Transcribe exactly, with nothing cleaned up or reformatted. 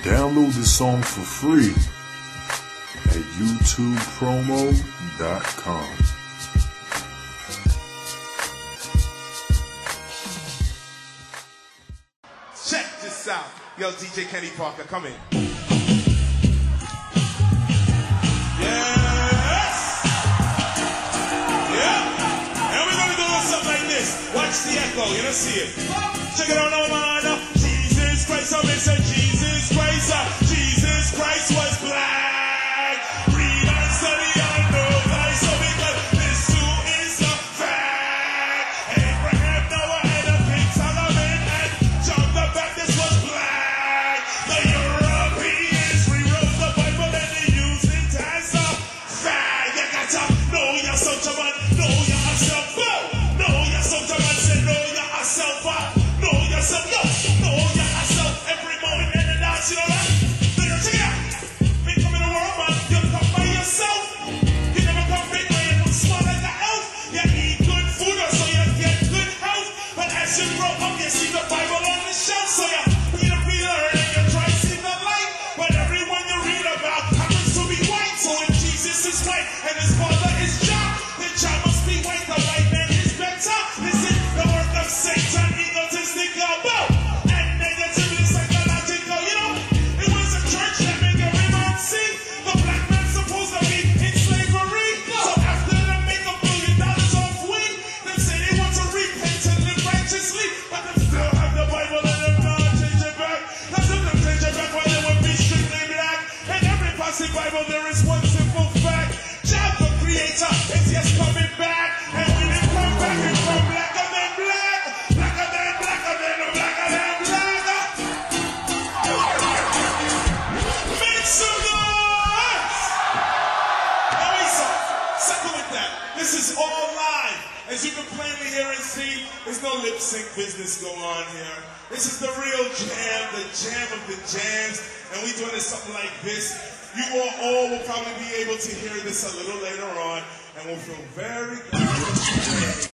Download the song for free at youtube promo dot com. Check this out. Yo, D J Kenny Parker, come in. Yes! Yeah! And we're gonna do something like this. Watch the echo, you don't see it. Check it out, no man. Jesus Christ, I miss it. Jesus Christ, uh, Jesus Christ was black. Read and study and know thy so because this too is a fact. Abraham, Noah, and the King Solomon and John the Baptist was black. The Europeans rewrote the Bible and they used it as a fact. You gotta know your soldier man, know yourself. Know your soldier man, say know yourself. Know yourself, yo, know yourself. Every moment and the dance, you know that? Then check it out. When you come in the world, man, you come by yourself. You never come big when you look small like an elf. You eat good food or so you get good health. But as you grow up, you see the Bible on the shelf. So you read a reader and you try to see the light. But everyone you read about happens to be white. So if Jesus is white and his father is John, then John must be white. The white man is better. This is the work of Satan, egotistical. And negatively psychological, you know. It was a church that made every man see the black man supposed to be in slavery. So after they make a billion dollars off weed, they say they want to repent and live righteously, but they still have the Bible and them not change it back. That's if them change it back while they would be strictly black. In every passing Bible there is one simple fact: Jah the Creator is yes coming back, and when he come back, he come blacker than black, blacker than blacker than blacker than black. Make some noise! Now Esau, second with that. This is all live. As you can plainly hear and see, there's no lip sync business going on here. This is the real jam, the jam of the jams, and we doing this something like this. You all, all will probably be able to hear this a little later on, and will feel very good.